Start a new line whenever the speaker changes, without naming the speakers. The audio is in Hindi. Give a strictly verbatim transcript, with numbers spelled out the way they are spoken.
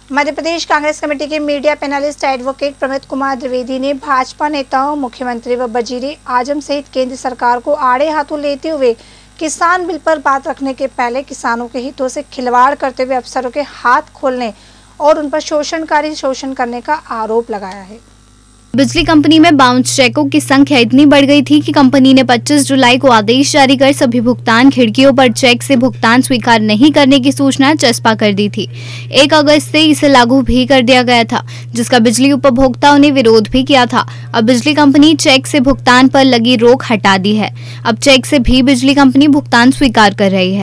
मध्य प्रदेश कांग्रेस कमेटी के media panellist advocate Pramit Kumar Dwivedi ने भाजपा नेताओं, मुख्यमंत्री व वजीर आजम सहित केंद्र सरकार को आड़े हाथों लेते हुए किसान बिल पर बात रखने के पहले किसानों के हितों से खिलवाड़ करते हुए अफसरों के हाथ खोलने और उन पर शोषणकारी शोषण करने का आरोप लगाया है।
बिजली कंपनी में बाउंस चेकों की संख्या इतनी बढ़ गई थी कि कंपनी ने पच्चीस जुलाई को आदेश जारी कर सभी भुगतान खिड़कियों पर चेक से भुगतान स्वीकार नहीं करने की सूचना चस्पा कर दी थी। एक अगस्त से इसे लागू भी कर दिया गया था, जिसका बिजली उपभोक्ताओं ने विरोध भी किया था। अब बिजली कंपनी चेक से भुगतान पर लगी रोक हटा दी है। अब चेक से भी बिजली कंपनी भुगतान स्वीकार कर रही है।